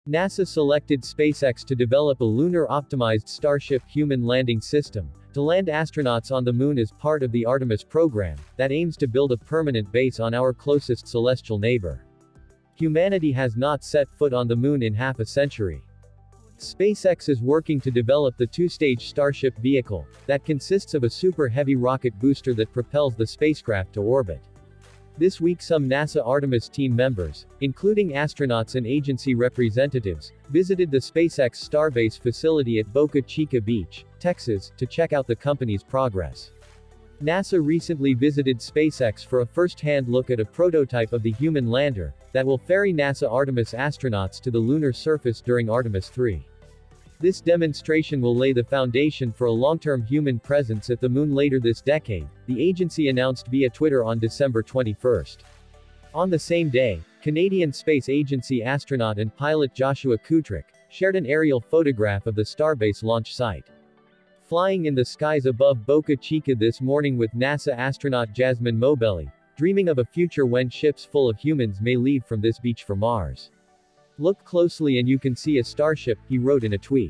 NASA selected SpaceX to develop a lunar-optimized Starship Human Landing System to land astronauts on the Moon as part of the Artemis program that aims to build a permanent base on our closest celestial neighbor. Humanity has not set foot on the Moon in half a century. SpaceX is working to develop the two-stage Starship vehicle that consists of a super heavy rocket booster that propels the spacecraft to orbit. This week some NASA Artemis Team members, including astronauts and agency representatives, visited the SpaceX Starbase facility at Boca Chica Beach, Texas, to check out the company's progress. NASA recently visited SpaceX for a first-hand look at a prototype of the human lander that will ferry NASA Artemis astronauts to the lunar surface during Artemis III. This demonstration will lay the foundation for a long-term human presence at the Moon later this decade, the agency announced via Twitter on December 21. On the same day, Canadian Space Agency astronaut and pilot Joshua Kutrick shared an aerial photograph of the Starbase launch site. Flying in the skies above Boca Chica this morning with NASA astronaut Jasmine Mobelli, dreaming of a future when ships full of humans may leave from this beach for Mars. Look closely and you can see a starship, he wrote in a tweet.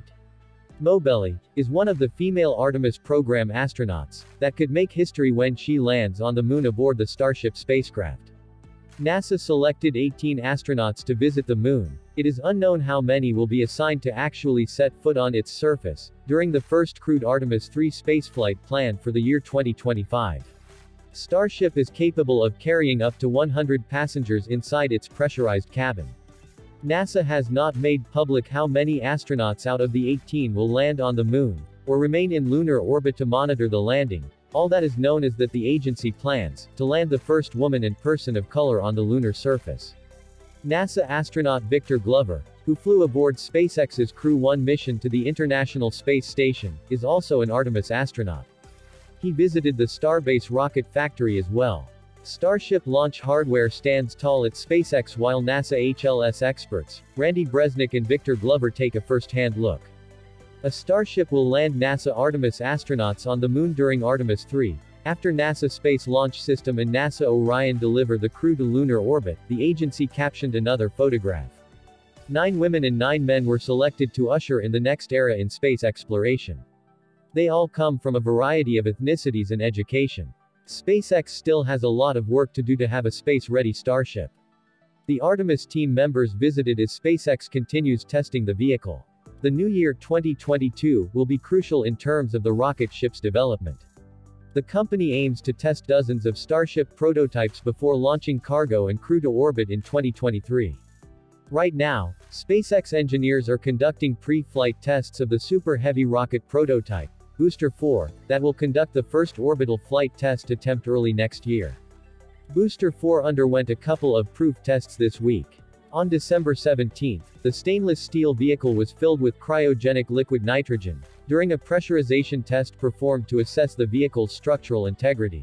Mobelli is one of the female Artemis program astronauts that could make history when she lands on the Moon aboard the Starship spacecraft. NASA selected 18 astronauts to visit the Moon. It is unknown how many will be assigned to actually set foot on its surface during the first crewed Artemis III spaceflight planned for the year 2025. Starship is capable of carrying up to 100 passengers inside its pressurized cabin. NASA has not made public how many astronauts out of the 18 will land on the Moon, or remain in lunar orbit to monitor the landing. All that is known is that the agency plans to land the first woman and person of color on the lunar surface. NASA astronaut Victor Glover, who flew aboard SpaceX's Crew 1 mission to the International Space Station, is also an Artemis astronaut. He visited the Starbase rocket factory as well. Starship launch hardware stands tall at SpaceX while NASA HLS experts, Randy Bresnik and Victor Glover take a first-hand look. A Starship will land NASA Artemis astronauts on the Moon during Artemis III, after NASA Space Launch System and NASA Orion deliver the crew to lunar orbit, the agency captioned another photograph. 9 women and 9 men were selected to usher in the next era in space exploration. They all come from a variety of ethnicities and education. SpaceX still has a lot of work to do to have a space-ready Starship. The Artemis team members visited as SpaceX continues testing the vehicle. The new year 2022 will be crucial in terms of the rocket ship's development. The company aims to test dozens of Starship prototypes before launching cargo and crew to orbit in 2023. Right now, SpaceX engineers are conducting pre-flight tests of the Super Heavy rocket prototype, Booster 4, that will conduct the first orbital flight test attempt early next year. Booster 4 underwent a couple of proof tests this week. On December 17, the stainless steel vehicle was filled with cryogenic liquid nitrogen, during a pressurization test performed to assess the vehicle's structural integrity.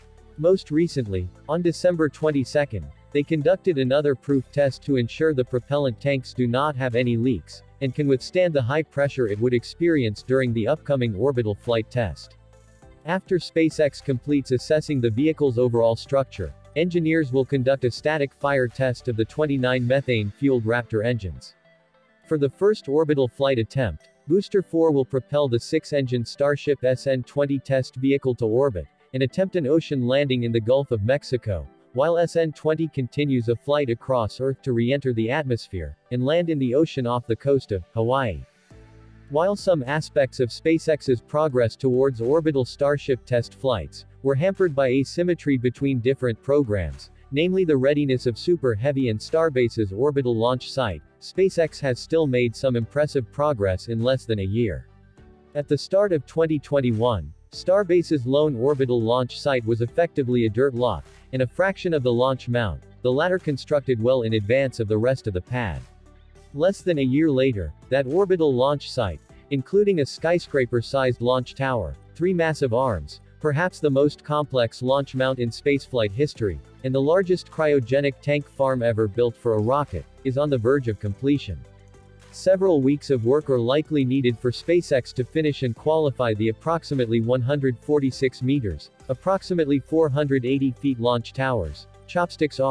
Most recently, on December 22, they conducted another proof test to ensure the propellant tanks do not have any leaks, and can withstand the high pressure it would experience during the upcoming orbital flight test. After SpaceX completes assessing the vehicle's overall structure, engineers will conduct a static fire test of the 29 methane-fueled Raptor engines. For the first orbital flight attempt, Booster 4 will propel the 6-engine Starship SN-20 test vehicle to orbit, and attempt an ocean landing in the Gulf of Mexico, while SN-20 continues a flight across Earth to re-enter the atmosphere, and land in the ocean off the coast of Hawaii. While some aspects of SpaceX's progress towards orbital Starship test flights were hampered by asymmetry between different programs, namely the readiness of Super Heavy and Starbase's orbital launch site, SpaceX has still made some impressive progress in less than a year. At the start of 2021, Starbase's lone orbital launch site was effectively a dirt lot, and a fraction of the launch mount, the latter constructed well in advance of the rest of the pad. Less than a year later, that orbital launch site, including a skyscraper-sized launch tower, 3 massive arms, perhaps the most complex launch mount in spaceflight history, and the largest cryogenic tank farm ever built for a rocket, is on the verge of completion. Several weeks of work are likely needed for SpaceX to finish and qualify the approximately 146 meters, approximately 480 feet launch towers, chopsticks arms,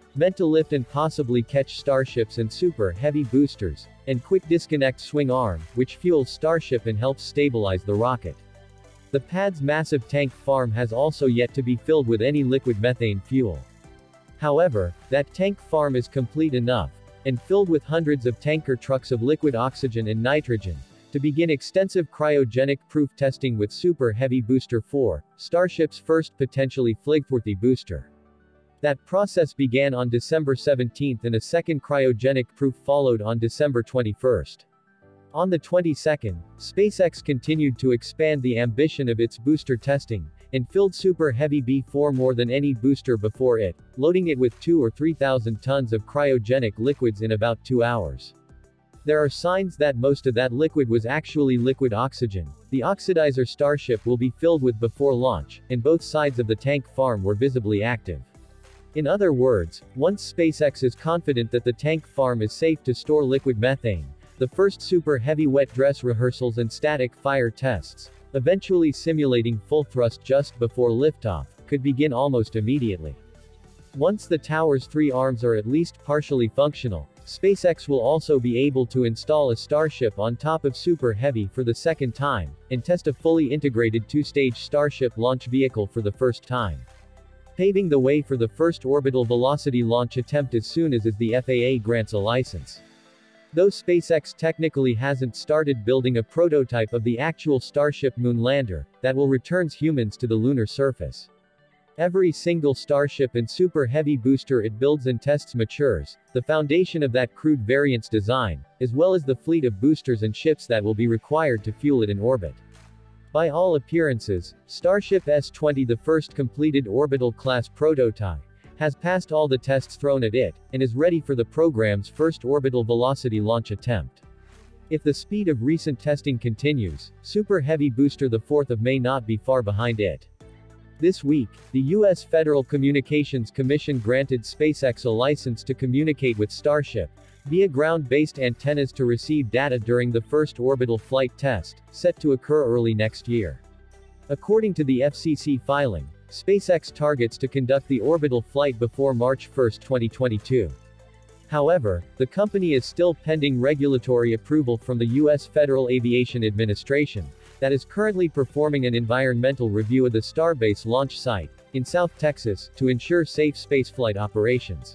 meant to lift and possibly catch starships and super heavy boosters, and quick disconnect swing arm, which fuels Starship and helps stabilize the rocket. The pad's massive tank farm has also yet to be filled with any liquid methane fuel. However, that tank farm is complete enough, and filled with hundreds of tanker trucks of liquid oxygen and nitrogen, to begin extensive cryogenic proof testing with Super Heavy Booster 4, Starship's first potentially flagworthy booster. That process began on December 17 and a second cryogenic proof followed on December 21. On the 22nd, SpaceX continued to expand the ambition of its booster testing, and filled Super Heavy B4 more than any booster before it, loading it with 2,000 or 3,000 tons of cryogenic liquids in about 2 hours. There are signs that most of that liquid was actually liquid oxygen. The oxidizer Starship will be filled with before launch, and both sides of the tank farm were visibly active. In other words, once SpaceX is confident that the tank farm is safe to store liquid methane, the first super heavy wet dress rehearsals and static fire tests, eventually simulating full thrust just before liftoff, could begin almost immediately. Once the tower's 3 arms are at least partially functional, SpaceX will also be able to install a Starship on top of Super Heavy for the second time, and test a fully integrated 2-stage Starship launch vehicle for the first time, paving the way for the first orbital velocity launch attempt as soon as the FAA grants a license. Though SpaceX technically hasn't started building a prototype of the actual Starship moon lander, that will return humans to the lunar surface. Every single Starship and Super Heavy booster it builds and tests matures, the foundation of that crude variant's design, as well as the fleet of boosters and ships that will be required to fuel it in orbit. By all appearances, Starship S-20, the first completed orbital-class prototype, has passed all the tests thrown at it, and is ready for the program's first orbital velocity launch attempt. If the speed of recent testing continues, Super Heavy Booster 4 may not be far behind it. This week, the U.S. Federal Communications Commission granted SpaceX a license to communicate with Starship via ground-based antennas to receive data during the first orbital flight test, set to occur early next year. According to the FCC filing, SpaceX targets to conduct the orbital flight before March 1, 2022. However, the company is still pending regulatory approval from the U.S. Federal Aviation Administration, that is currently performing an environmental review of the Starbase launch site, in South Texas, to ensure safe spaceflight operations.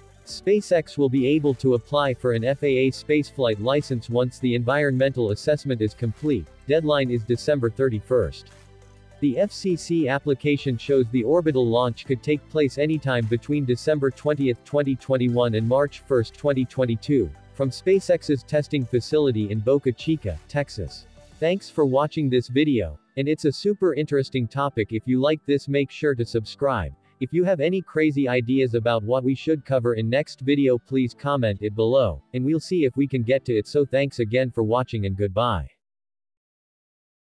SpaceX will be able to apply for an FAA spaceflight license once the environmental assessment is complete. Deadline is December 31. The FCC application shows the orbital launch could take place anytime between December 20, 2021 and March 1, 2022, from SpaceX's testing facility in Boca Chica, Texas. Thanks for watching this video, and it's a super interesting topic. If you like this, make sure to subscribe. If you have any crazy ideas about what we should cover in next video, please comment it below, and we'll see if we can get to it. So thanks again for watching and goodbye.